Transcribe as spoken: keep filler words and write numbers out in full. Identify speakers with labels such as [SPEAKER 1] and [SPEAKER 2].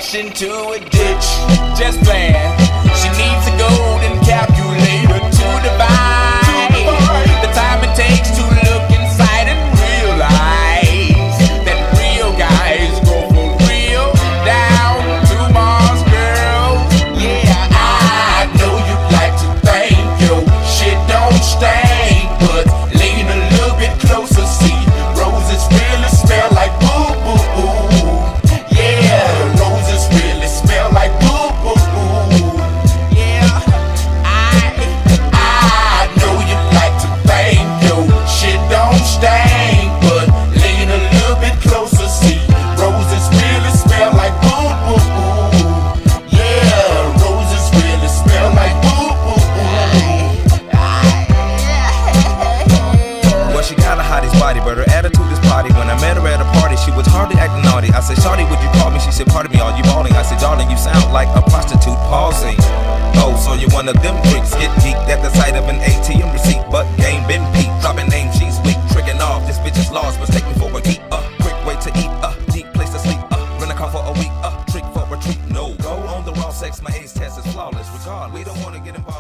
[SPEAKER 1] crash into a ditch. Just playing. She needs a golden calculator to divide the time it takes to look inside and realize that real guys go for real down to Mars, girl. Yeah, I know you like to think your shit don't stink, but lean a little bit closer, see roses really smell like boo boo boo. Yeah, roses really smell like boo boo boo. Yeah, I I know you like to think your shit don't stink, but lean a little bit closer, see roses really smell like boo boo boo. Yeah, roses really smell like boo boo boo.
[SPEAKER 2] Well, she got a hottie's body, but her attitude is potty. When I met her at a party, she was hardly acting naughty. I said, "Shawty, would you call me?" She said, "Pardon me, are you balling?" I said, "Darling, you sound like a prostitute pausing." Oh, so you're one of them freaks, get geeked at the sight of an A T M receipt, but game been peaked. Dropping name, she's weak, tricking off. This bitch is lost, mistake me for a geek. Uh, quick way to eat, uh, deep place to sleep. Uh, rent a car for a week, uh, trick for a treat. No, go on the raw sex, my ace test is flawless. Regardless, we don't wanna get involved.